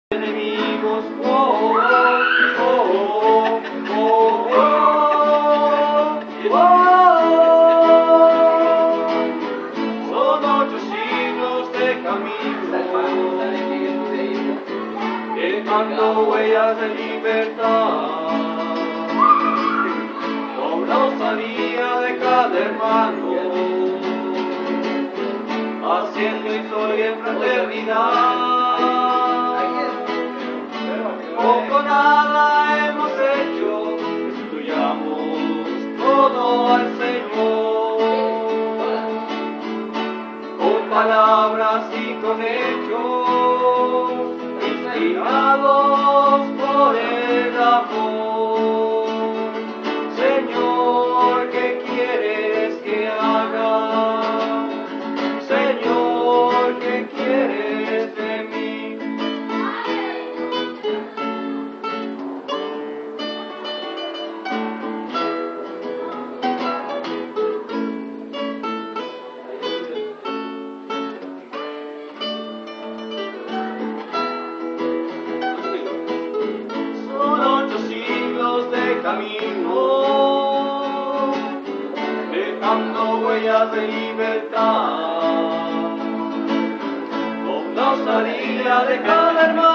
enemigos, oh, oh, oh, oh, oh, oh. Son 8 siglos de camino, dejando huellas de libertad, con la osadía de cada hermano, haciendo historia en fraternidad. Poco nada hemos hecho, restituyamos todo al Señor, con palabras y con hechos, inspirados por el amor. Señor, ¿qué quieres que haga? Señor, ¿qué quieres de mí? Camino, dejando huellas de libertad, con la osadía de cada hermano.